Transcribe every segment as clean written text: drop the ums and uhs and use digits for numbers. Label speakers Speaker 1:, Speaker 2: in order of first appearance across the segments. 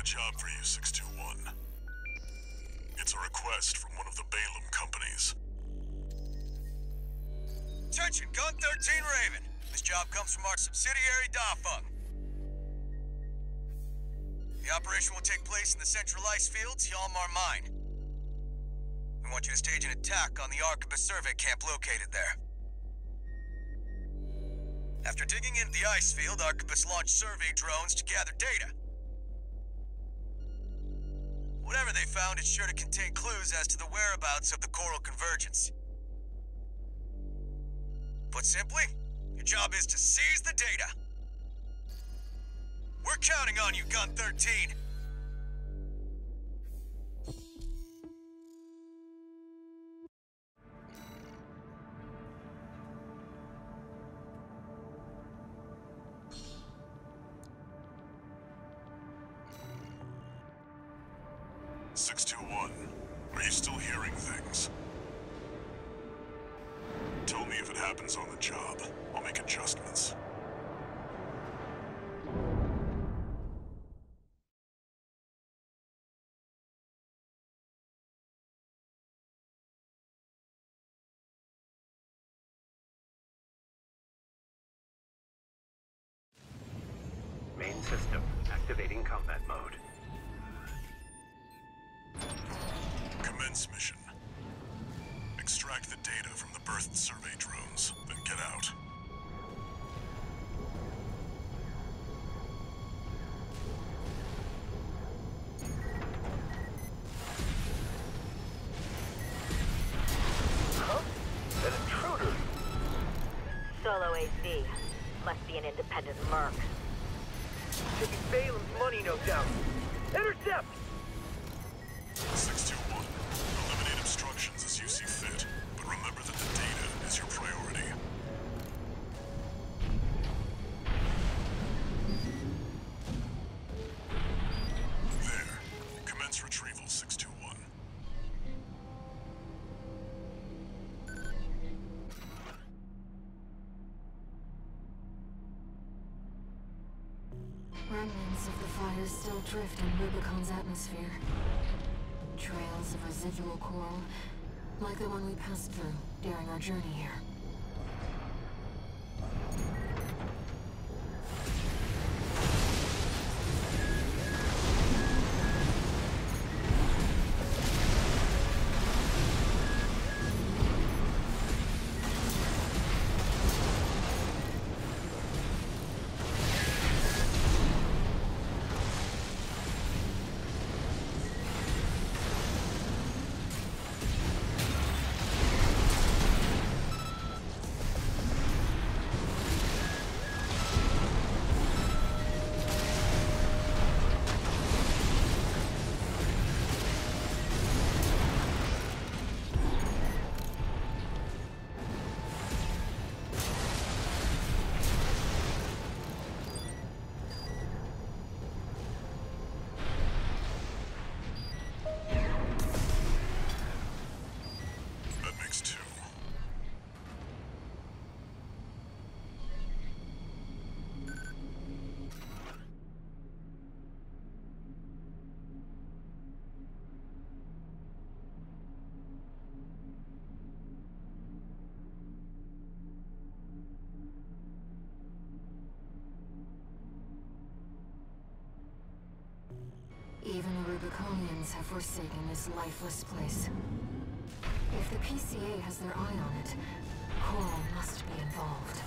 Speaker 1: job for you, 621. It's a request from one of the Balaam companies.
Speaker 2: Attention, Gun 13 Raven. This job comes from our subsidiary, Dafeng. The operation will take place in the central ice fields, Yalmar Mine. We want you to stage an attack on the Arquebus survey camp located there. After digging into the ice field, Arquebus launched survey drones to gather data. Whatever they found is sure to contain clues as to the whereabouts of the Coral Convergence. Put simply, your job is to seize the data. We're counting on you, Gun 13.
Speaker 1: Are you still hearing things? Tell me if it happens on the job. I'll make adjustments.
Speaker 3: Main system activating combat mode.
Speaker 1: Commence mission. Extract the data from the birth survey drones, then get out.
Speaker 3: Huh? An intruder!
Speaker 4: Solo AC. Must be an independent merc.
Speaker 3: Taking Balaam's money, no doubt. Intercept!
Speaker 1: 621. Eliminate obstructions as you see fit, but remember that the data is your priority. There. Commence retrieval, 621.
Speaker 5: Remnants of the fires still drift in Rubicon's atmosphere. Trails of residual coral, like the one we passed through during our journey here. Even the Rubiconians have forsaken this lifeless place. If the PCA has their eye on it, Coral must be involved.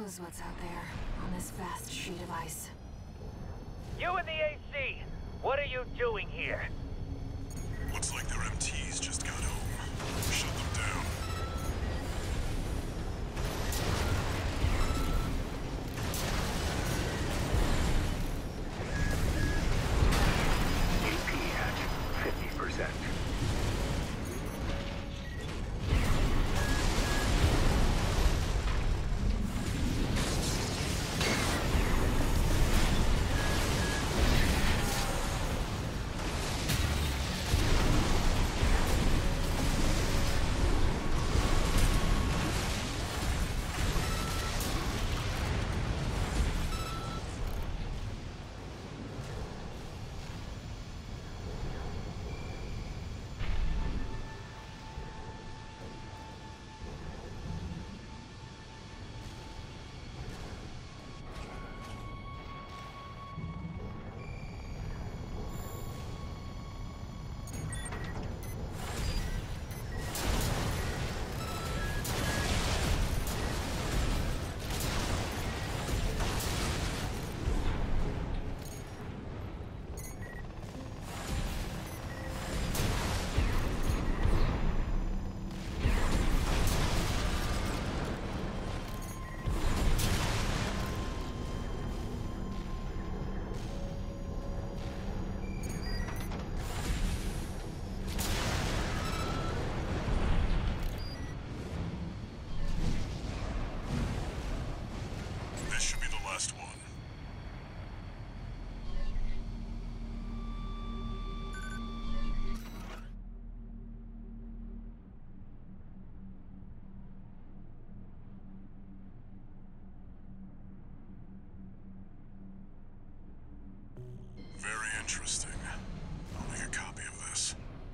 Speaker 5: knows what's out there on this vast sheet of ice?
Speaker 3: You and the AC! What are you doing here?
Speaker 1: Looks like their MTs just got home. Shut them down.
Speaker 3: AP at 50%.
Speaker 1: This should be the last one. Very interesting. I'll make a copy of this.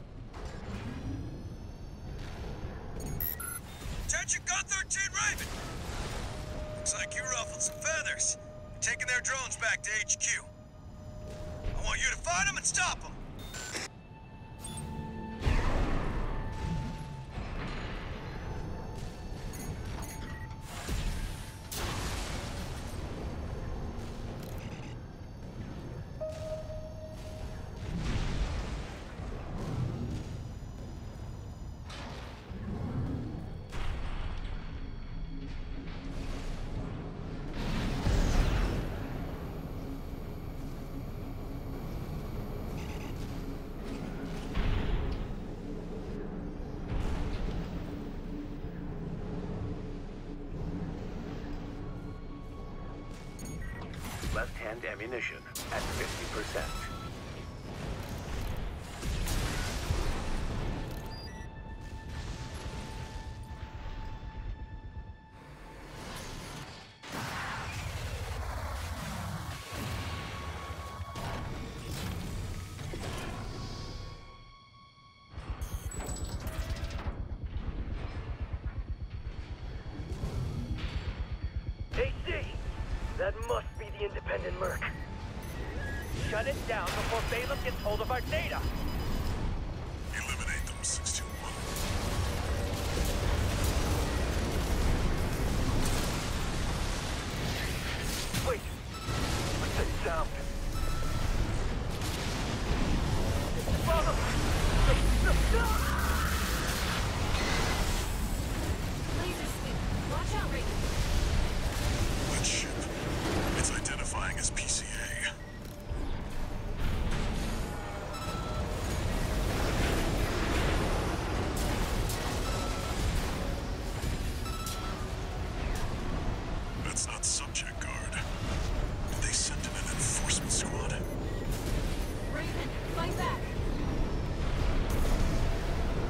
Speaker 2: Attention, Gun 13 Raven! Looks like you ruffled some feathers. You're taking their drones back to HQ. I want you to find them and stop them.
Speaker 3: Left-hand ammunition at 50%. AC! That must be the independent Merc. Shut it down before Balaam gets hold of our data.
Speaker 1: Eliminate them, 621.
Speaker 3: Wait! What's that sound? Balaam!
Speaker 5: Laser sweep. Watch out, Raven.
Speaker 1: That ship. It's identifying as PCA. That's not Subject Guard. Did they send in an enforcement squad?
Speaker 5: Raven, fight back.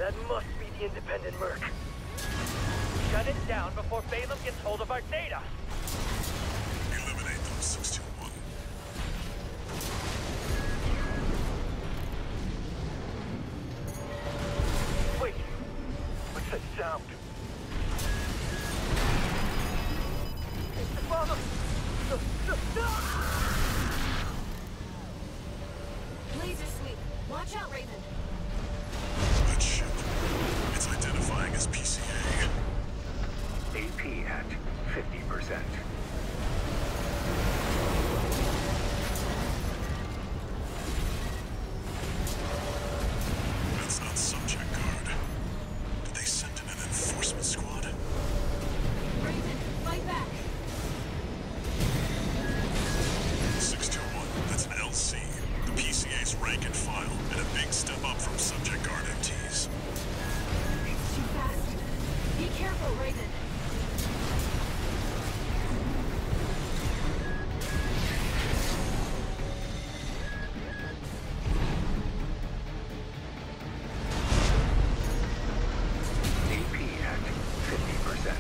Speaker 3: That must be the independent Merc. Shut it down before Balaam gets hold of our data.
Speaker 1: Eliminate them, 621.
Speaker 3: Wait. What's that sound? It's the bomb!
Speaker 5: Laser sweep. Watch out, Raven.
Speaker 1: That ship. It's identifying as PCA.
Speaker 6: AP at 50%.
Speaker 1: That's not subject guard. Did they send in an enforcement squad?
Speaker 5: Raven, fight back.
Speaker 1: 621, that's an LC. The PCA's rank and file, and a big step up from subject guard MTs.
Speaker 5: It's too fast. Be careful, Raven.
Speaker 6: AP at 50%.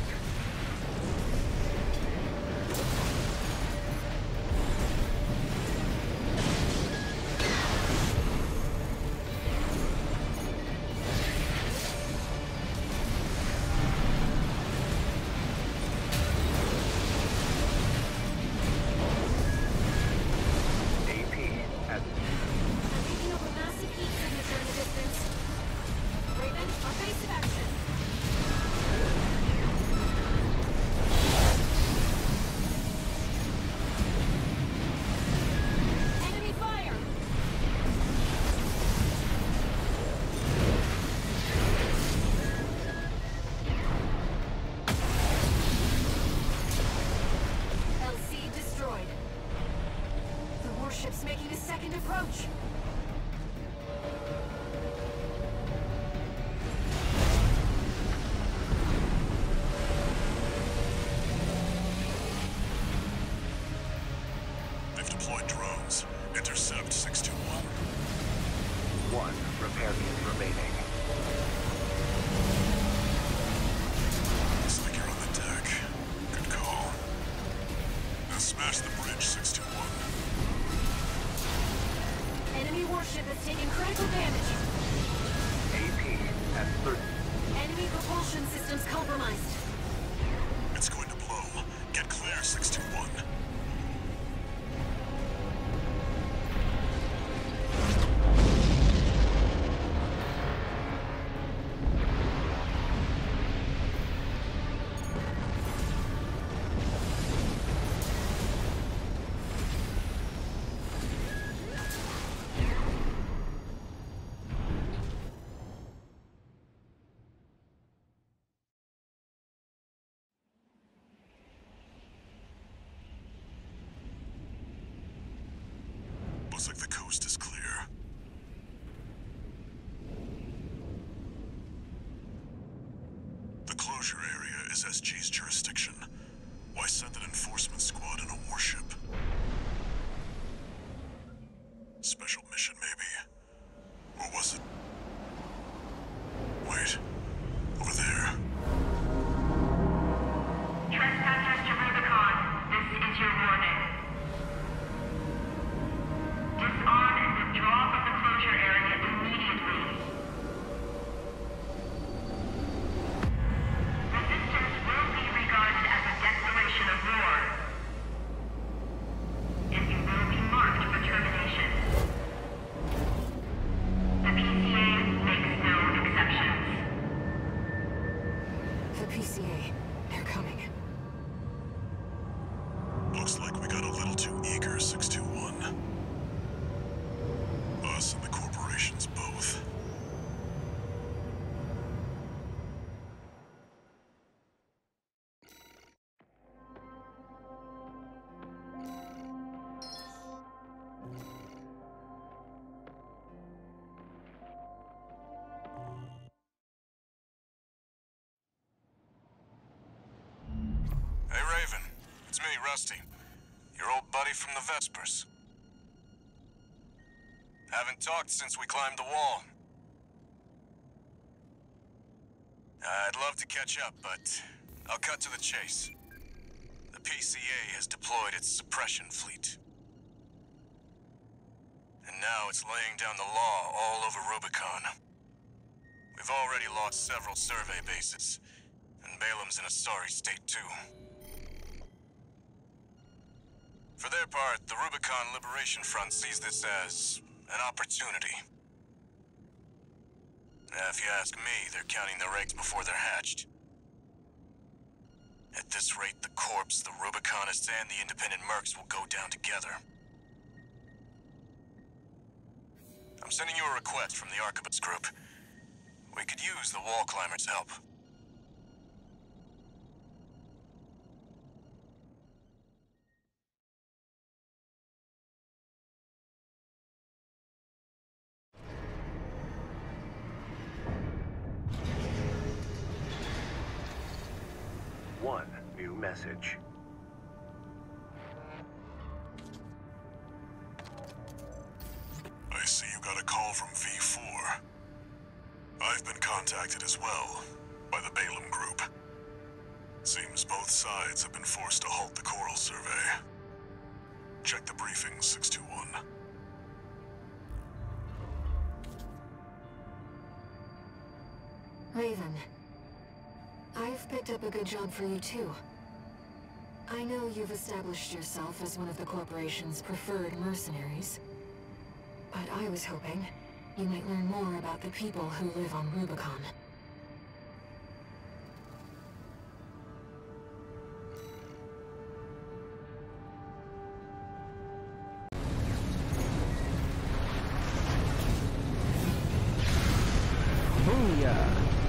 Speaker 6: AP at
Speaker 5: I'm picking up a massive heat signature in the distance. Raven, evasive action. Enemy fire! LC destroyed. The warship's making a second approach.
Speaker 1: They've deployed drones. Intercept 621.
Speaker 6: one repair unit remaining.
Speaker 1: Looks like you're on the deck. Good call. Now smash the bridge, 621.
Speaker 5: Enemy warship has taken critical damage.
Speaker 6: AP at 30.
Speaker 5: Enemy propulsion systems compromised.
Speaker 1: It's going to blow. Get clear, 621. Looks like the coast is clear. The closure area is SG's jurisdiction. Why send an enforcement squad in a warship? Special mission, maybe? Or was it? Wait. Over there.
Speaker 7: Trespassers to Rubicon, this is your warning. Disarm and withdraw from the closure area immediately. Resistance will be regarded as a declaration of war. And you will be marked for termination. The PCA makes no exceptions.
Speaker 5: The PCA. They're coming.
Speaker 1: Looks like we got a little too eager, 621. Us and the corporations both.
Speaker 2: Hey, Raven. It's me, Rusty. Your old buddy from the Vespers. Haven't talked since we climbed the wall.
Speaker 1: I'd love to catch up, but I'll cut to the chase. The PCA has deployed its suppression fleet. And now it's laying down the law all over Rubicon. We've already lost several survey bases, and Balam's in a sorry state too. For their part, the Rubicon Liberation Front sees this as an opportunity. If you ask me, they're counting their eggs before they're hatched. At this rate, the Corps, the Rubiconists, and the independent mercs will go down together. I'm sending you a request from the Arquebus group. We could use the wall climbers' help.
Speaker 6: One new message.
Speaker 1: I see you got a call from V4. I've been contacted as well, by the Balam group. Seems both sides have been forced to halt the Coral survey. Check the briefing, 621.
Speaker 5: Raven, I've picked up a good job for you too. I know you've established yourself as one of the corporation's preferred mercenaries. But I was hoping you might learn more about the people who live on Rubicon.
Speaker 8: Booyah!